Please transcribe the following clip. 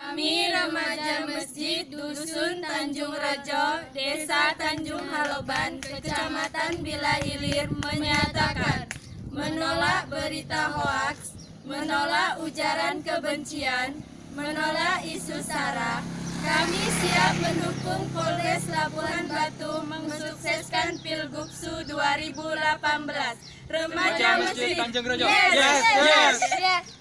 Kami remaja Masjid Dusun Tanjung Rejo, Desa Tanjung Haloban, Kecamatan Bila Hilir menyatakan menolak berita hoaks, menolak ujaran kebencian, menolak isu SARA. Kami siap mendukung Polres Labuhan Batu mensukseskan Pilgubsu 2018. Remaja Masjid Tanjung Rejo. Yes.